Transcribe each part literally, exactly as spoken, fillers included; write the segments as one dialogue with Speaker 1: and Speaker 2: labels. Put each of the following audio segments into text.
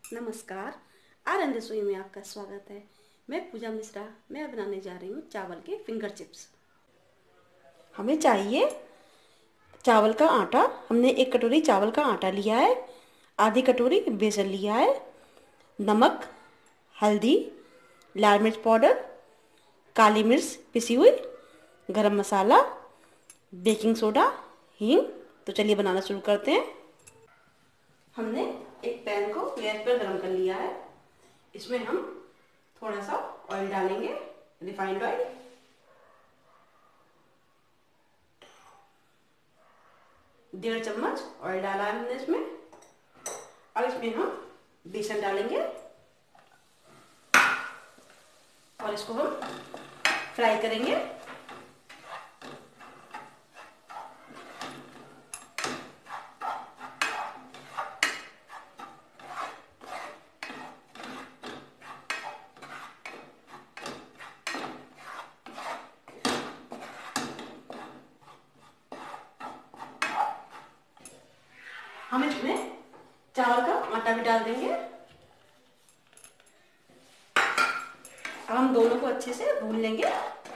Speaker 1: नमस्कार। आर रसोई में आपका स्वागत है। मैं पूजा मिश्रा। मैं बनाने जा रही हूँ चावल के फिंगर चिप्स। हमें चाहिए चावल का आटा। हमने एक कटोरी चावल का आटा लिया है, आधी कटोरी बेसन लिया है, नमक, हल्दी, लाल मिर्च पाउडर, काली मिर्च पिसी हुई, गरम मसाला, बेकिंग सोडा, हींग। तो चलिए बनाना शुरू करते हैं। हमने एक पैन को गैस पर गरम कर लिया है। इसमें हम थोड़ा सा ऑयल डालेंगे, रिफाइंड ऑयल। डेढ़ चम्मच ऑयल डाला है हमने इसमें। अब इसमें हम बेसन डालेंगे और इसको हम फ्राई करेंगे। हम इसमें चावल का आटा भी डाल देंगे। अब हम दोनों को अच्छे से भून लेंगे।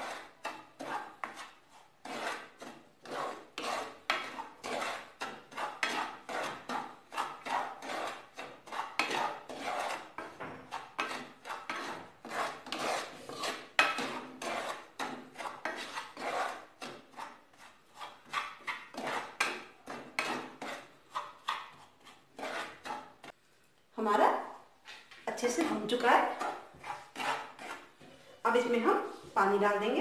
Speaker 1: हमारा अच्छे से भून चुका है। अब इसमें हम पानी डाल देंगे।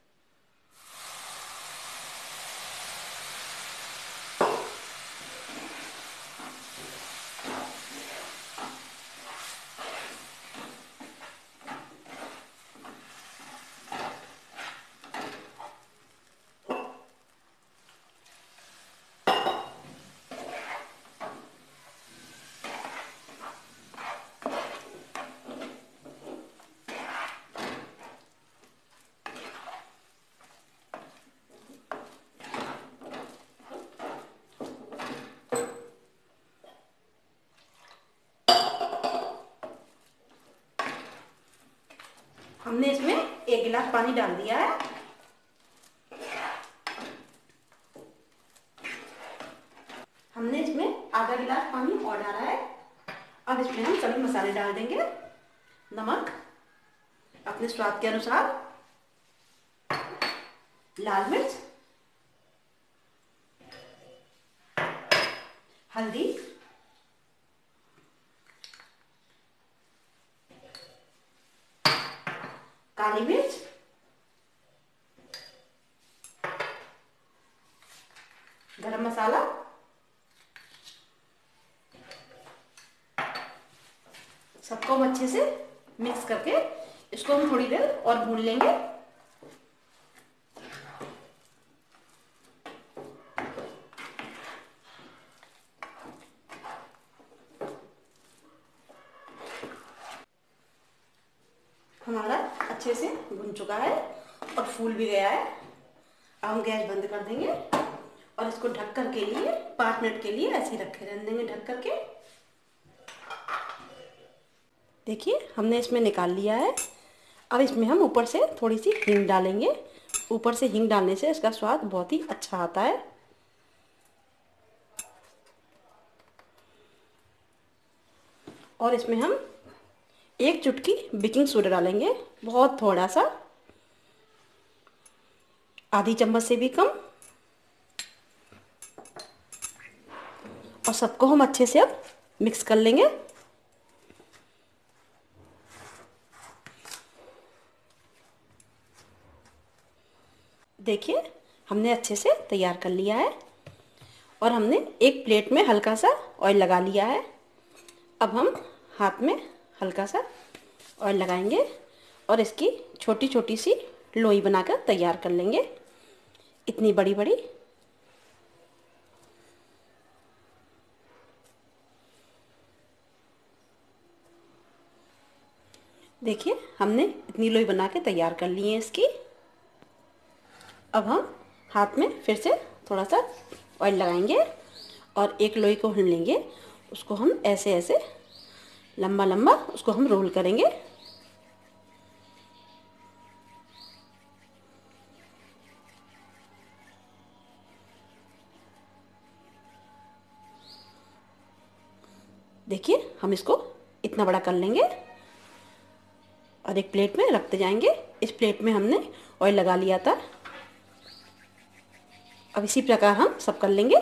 Speaker 1: हमने इसमें एक गिलास पानी डाल दिया है। हमने इसमें आधा गिलास पानी और डाला है। अब इसमें हम सभी मसाले डाल देंगे। नमक अपने स्वाद के अनुसार, लाल मिर्च, हल्दी, काली मिर्च, गरम मसाला, सबको हम अच्छे से मिक्स करके इसको हम थोड़ी देर और भून लेंगे। हमारा अच्छे से भुन चुका है और फूल भी गया है। अब हम गैस बंद कर देंगे और इसको ढककर के लिए पाँच मिनट के लिए ऐसे ही रखे रहने देंगे ढक करके। देखिए हमने इसमें निकाल लिया है। अब इसमें हम ऊपर से थोड़ी सी हींग डालेंगे। ऊपर से हींग डालने से इसका स्वाद बहुत ही अच्छा आता है। और इसमें हम एक चुटकी बेकिंग सोडा डालेंगे, बहुत थोड़ा सा, आधी चम्मच से भी कम। और सबको हम अच्छे से अब मिक्स कर लेंगे। देखिए हमने अच्छे से तैयार कर लिया है और हमने एक प्लेट में हल्का सा ऑयल लगा लिया है। अब हम हाथ में हल्का सा ऑयल लगाएंगे और इसकी छोटी छोटी सी लोई बनाकर तैयार कर लेंगे, इतनी बड़ी बड़ी। देखिए हमने इतनी लोई बना के तैयार कर ली है इसकी। अब हम हाथ में फिर से थोड़ा सा ऑयल लगाएंगे और एक लोई को भून लेंगे। उसको हम ऐसे ऐसे लंबा लंबा उसको हम रोल करेंगे। देखिए हम इसको इतना बड़ा कर लेंगे और एक प्लेट में रखते जाएंगे। इस प्लेट में हमने ऑयल लगा लिया था। अब इसी प्रकार हम सब कर लेंगे।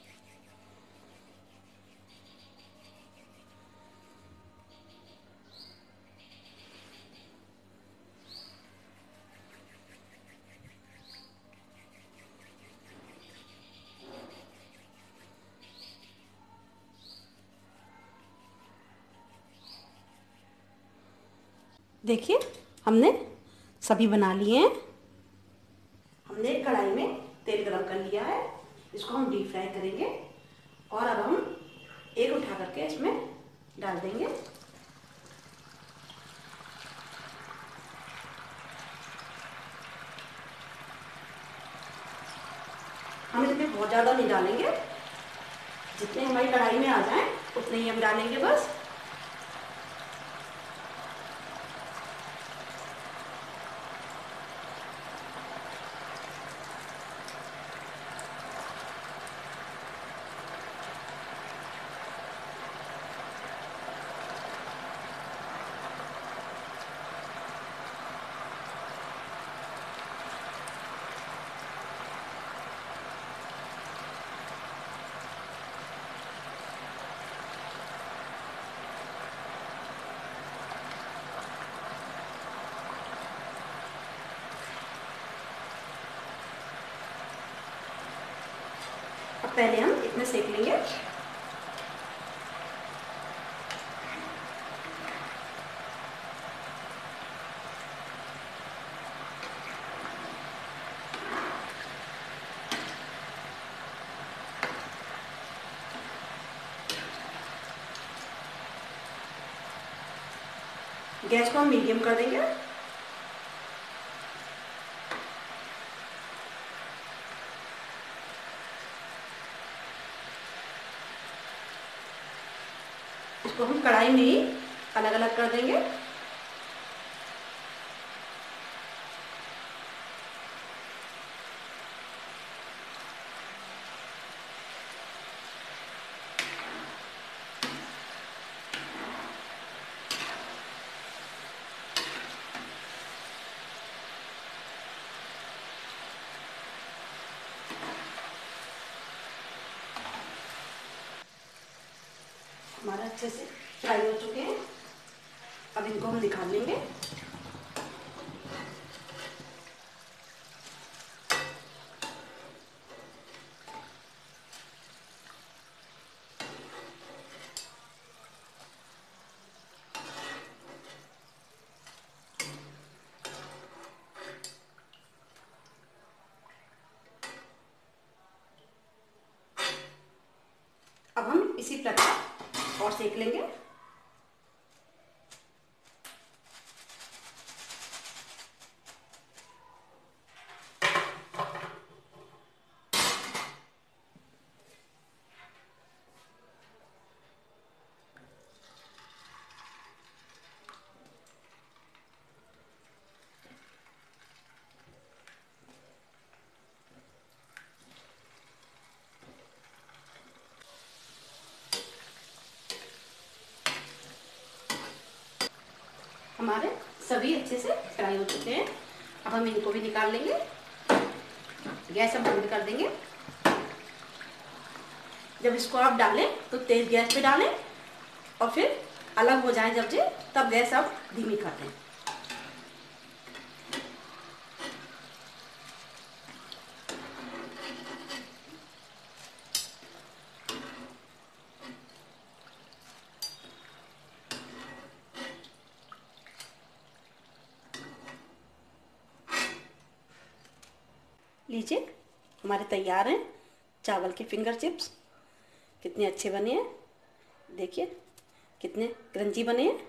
Speaker 1: देखिए हमने सभी बना लिए हैं। हमने कढ़ाई में तेल गरम कर लिया है, इसको हम डीप फ्राई करेंगे और अब हम एक उठा करके इसमें डाल देंगे। हम इसमें बहुत ज़्यादा नहीं डालेंगे, जितने हमारी कढ़ाई में आ जाए उतने ही हम डालेंगे बस। अब पहले हम इसमें सेक लेंगे। गैस को हम मीडियम कर देंगे। इसको हम कढ़ाई में ही अलग अलग कर देंगे। हमारा अच्छे से फ्राई हो चुके हैं। अब इनको हम निकाल लेंगे। अब हम इसी प्रकार और सेक लेंगे। हमारे सभी अच्छे से फ्राई हो चुके हैं। अब हम इनको भी निकाल लेंगे। गैस हम बंद कर देंगे। जब इसको आप डालें तो तेज गैस पे डालें और फिर अलग हो जाए जब से तब गैस आप धीमी कर दें। लीजिए हमारे तैयार हैं चावल के फिंगर चिप्स। कितने अच्छे बने हैं, देखिए कितने क्रंची बने हैं।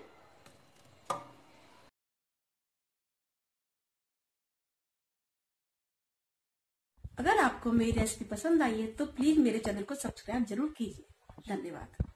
Speaker 1: अगर आपको मेरी रेसिपी पसंद आई है तो प्लीज़ मेरे चैनल को सब्सक्राइब जरूर कीजिए। धन्यवाद।